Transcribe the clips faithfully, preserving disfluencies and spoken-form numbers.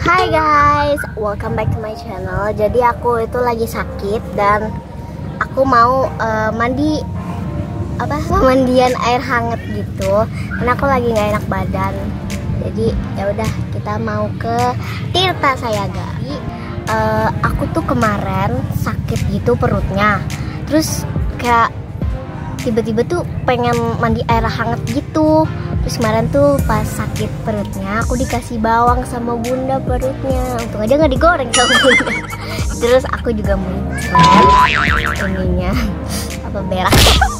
Hai guys, welcome back to my channel. Jadi aku itu lagi sakit dan aku mau uh, mandi apa mandian air hangat gitu. Karena aku lagi nggak enak badan. Jadi ya udah kita mau ke Tirta Sayaga. Jadi, uh, aku tuh kemarin sakit gitu perutnya. Terus kayak tiba-tiba tuh pengen mandi air hangat gitu. Terus kemarin tuh pas sakit perutnya aku dikasih bawang sama bunda perutnya. Untung aja nggak digoreng sama bunda. Terus aku juga muncrat ininya apa berak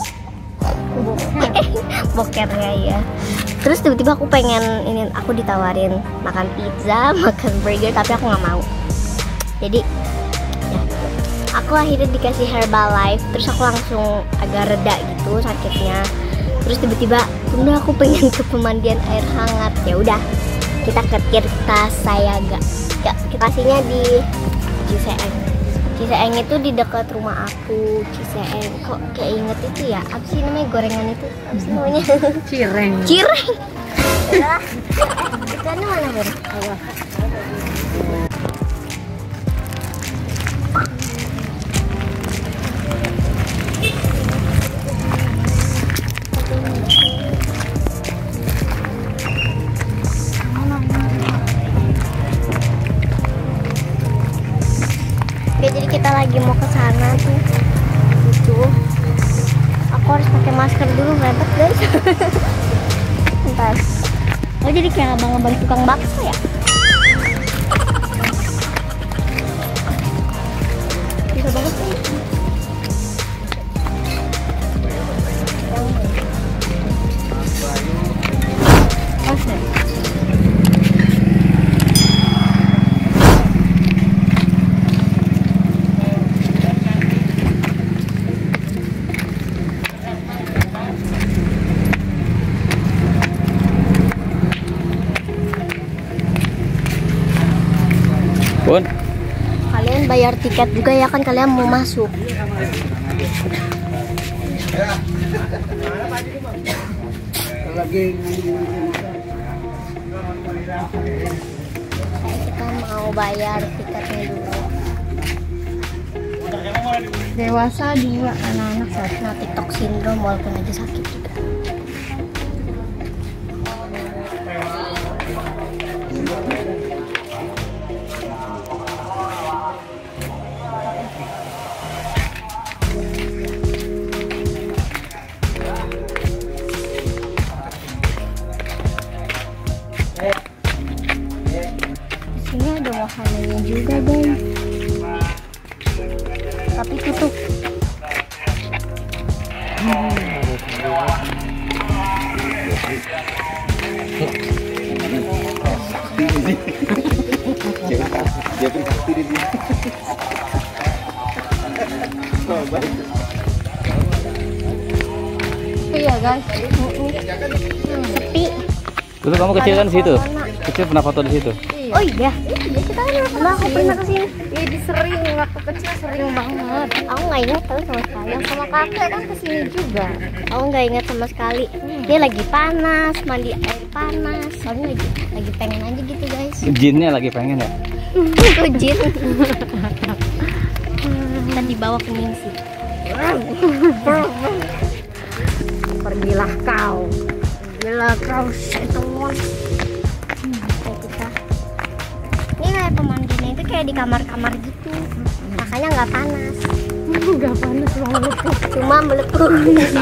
bokernya ya. Terus tiba-tiba aku pengen ini, aku ditawarin makan pizza, makan burger, tapi aku nggak mau. Jadi ya aku akhirnya dikasih Herbalife. Terus aku langsung agak reda gitu sakitnya. Terus tiba-tiba bunda aku pengen ke pemandian air hangat. Ya udah kita ke Tirta Sayaga. Ya kita kasihnya di Ciseeng. Ciseeng itu di dekat rumah aku. Ciseeng kok kayak inget itu ya, apa sih namanya gorengan itu, apa sih namanya? Cireng. Cireng. Udah. Itu mana Bun? Oke, jadi kita lagi mau ke sana tuh. Itu aku harus pakai masker dulu, ribet guys. Bentar. Oh, jadi kayak abang-abang tukang bakso ya? Bisa banget sih. Oke. Bun, Kalian bayar tiket juga ya kan, kalian mau masuk. Kita mau bayar tiketnya dulu. Dewasa dua, anak-anak satu. Nah, TikTok syndrome walaupun lagi sakit juga. Sini ada wahananya juga guys, tapi tutup. dia pun pasti di sini. Iya guys, hmm, sepi. Dulu kamu kecil kan di situ? Kecil pernah foto di situ? Oh iya, iya kita kan pernah aku pernah kesini. Iya, di sering waktu kecil sering banget. Aku nggak ingat tahu sama sekali. Yang sama kakek kan kesini juga. Aku nggak ingat sama sekali. Dia lagi panas, mandi air panas. Soalnya lagi lagi pengen aja gitu guys. Jinnya lagi pengen ya? Itu jin. Kita dibawa ke Ningsi. Pergilah kau. Pergilah kau setan. Kayak kita. Ini kayak pemandinya itu kayak di kamar-kamar gitu. Makanya nggak panas. Enggak panas, cuma melepuh. Cuma melepuh.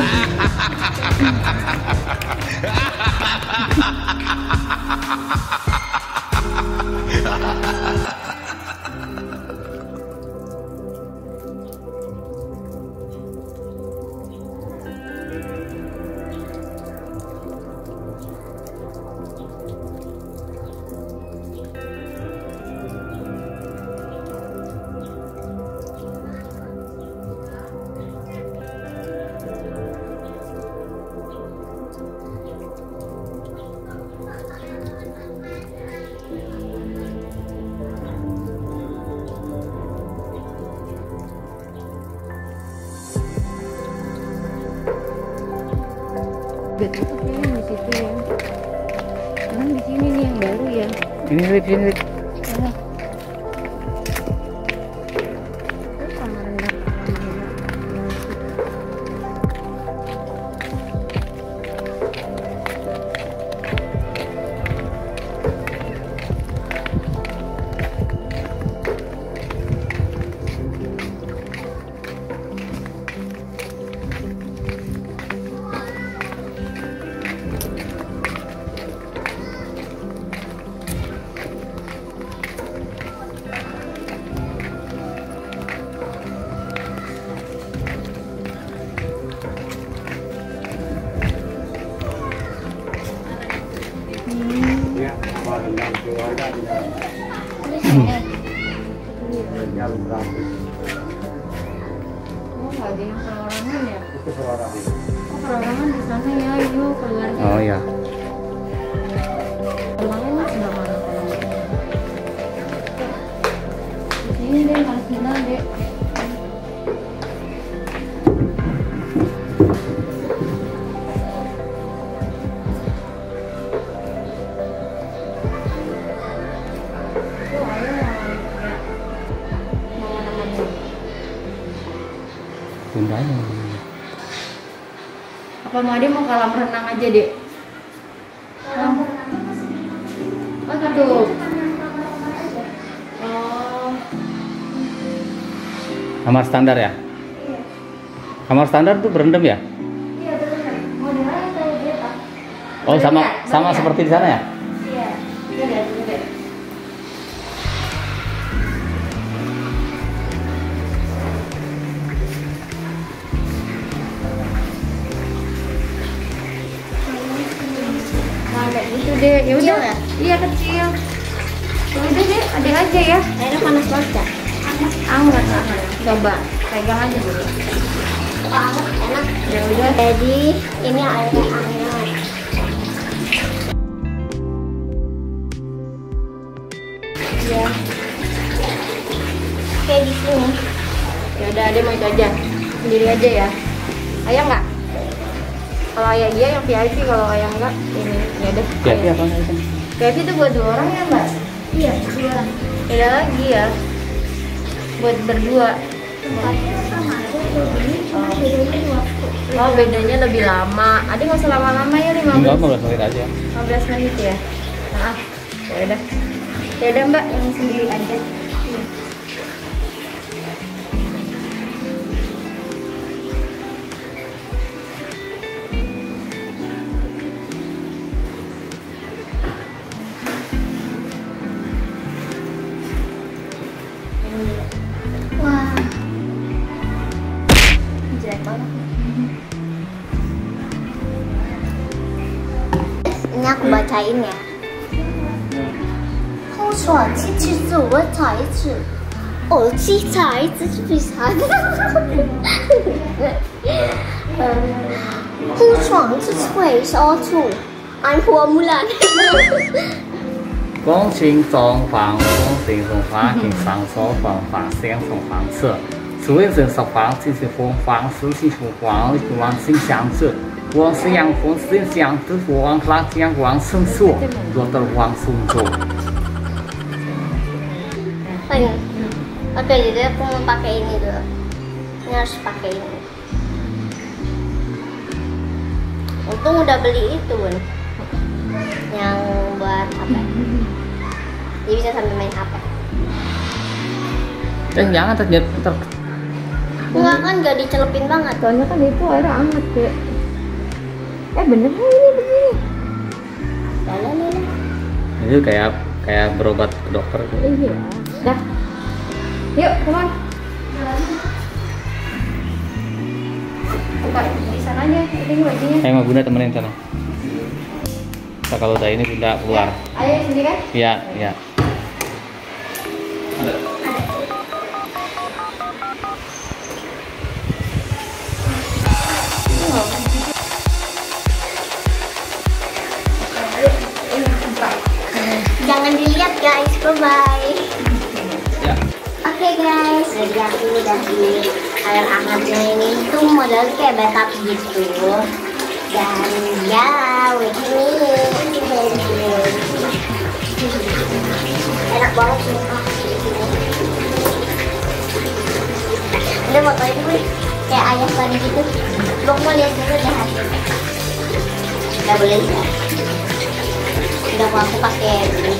Udah tutup ya di situ ya. Sekarang di sini nih yang baru ya. Ini Lip, ini Lip. Ini. Sama rendah. Oh, nggak ada yang perorangan ya? Itu perorangan. Oh, perorangan di sana ya, yuk keluar. Oh ya. Emangnya mas nggak mana kalau di sini deh, harus kenal deh. Bundanya. Apa mau dia mau kolam renang aja deh? Kolam oh gitu. Oh. Kamar standar ya? Kamar standar tuh berendam ya? Iya benar. Mau di mana atau di apa? Oh sama Boleh, sama boleh. seperti di sana ya? Iya. Iya deh, iya deh. Nah, kayak gitu deh. Ya Kecil udah. ya? Iya kecil. Ya udah deh, adek aja ya. Airnya panas banget ya? Anget, anget. Coba pegang aja dulu. Anget, enak. Ya udah. Jadi ini airnya hangat. Ya. Kayak di sini. Ya udah, adek mau itu aja. Sendiri aja ya. Ayah nggak? Kalau ayah iya yang V I P, kalau ayah enggak ini ya deh. Ya, Ayah. ya, apa itu? V I P itu buat dua orang ya mbak? Iya, dua. Beda lagi ya. Buat berdua. Tempatnya sama aja tuh. Ini cuma bedanya waktu. Oh bedanya lebih lama. Adek nggak usah lama-lama ya, lima Enggak, belas mau menit aja. lima belas menit ya. Maaf. Ya udah. Ya udah mbak, yang sendiri aja. Wah. Jelek banget. Ini aku bacain ya. 好爽，七七字我踩一次。哦，七踩一次是比啥的？好爽，这是会烧醋，安花木兰。 光行中房，光行中房，经上所房法先从房侧，所谓人十房，进行风房，实行出房，王心相至，王是阳风心相至，王拉将王生数，落得王松中。 Oke, oke, jadi aku mau pakai ini dulu. Ini harus pakai ini. Untung udah beli itu, Bun. Yang buat H P. Jadi bisa sambil main H P. Eh jangan terjadi ter. Enggak kan, nggak dicelupin banget. Soalnya kan itu airnya hangat deh. Eh bener nggak ini begini? Lalalala. Itu kayak kayak berobat ke dokter. Iya. Dah. Yuk, come on. Buka di sana aja, ini bajunya. Saya mau Bunda temenin sana. Nah, kalau udah ini Bunda keluar. Ayo sini kan? Iya, iya. Jangan dilihat guys, bye bye. Ya. Oke guys, jadi aku udah di air hangatnya ini tuh model kayak bathtub gitu. Dan ya, with me. Enak banget sih. Udah fotoin dulu kayak ayah tadi gitu. Bang mau lihat dulu deh hasilnya. Udah boleh lihat. Udah mau aku pakai ini.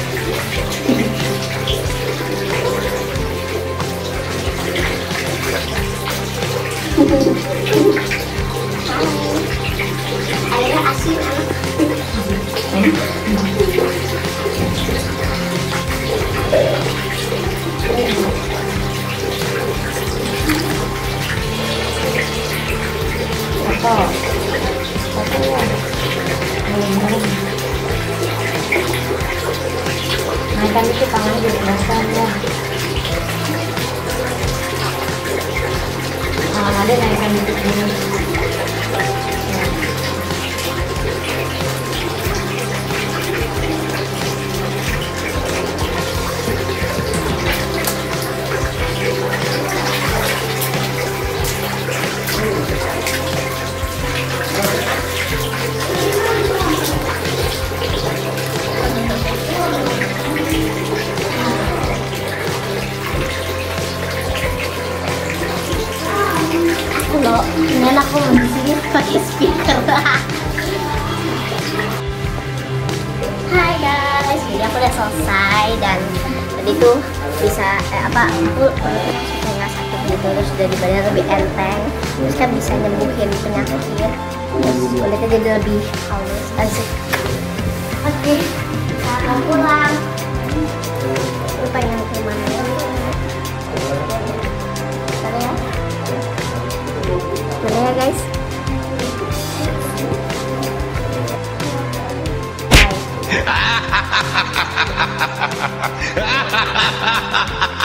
Airnya asin anak. Apa? Apa ya? Naikkan itu tangan jadi basah ya. Tangan ada naikkan dikit ini. Loh, ini aku di sini pakai speaker. Hai guys, jadi aku udah selesai dan tadi tuh bisa eh, apa aku suka nggak sakit gitu, terus udah di badan lebih enteng, terus kan bisa nyembuhin penyakit, terus kulitnya jadi lebih halus. Asik. Oke, kita mau pulang. Lu pengen kemana ya? Bentar ya. Mana ya guys? Bye.